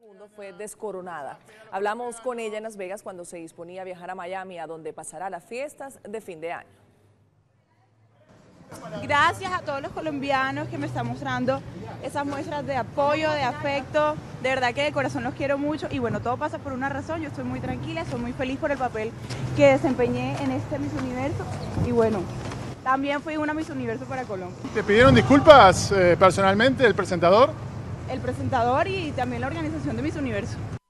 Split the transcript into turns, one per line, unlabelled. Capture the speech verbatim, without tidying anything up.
Segundo fue descoronada. Hablamos con ella en Las Vegas cuando se disponía a viajar a Miami, a donde pasará las fiestas de fin de año.
Gracias a todos los colombianos que me están mostrando esas muestras de apoyo, de afecto. De verdad que de corazón los quiero mucho y bueno, todo pasa por una razón. Yo estoy muy tranquila, estoy muy feliz por el papel que desempeñé en este Miss Universo y bueno, también fui una Miss Universo para Colombia.
¿Te pidieron disculpas eh, personalmente el presentador?
El presentador y también la organización de Miss Universo.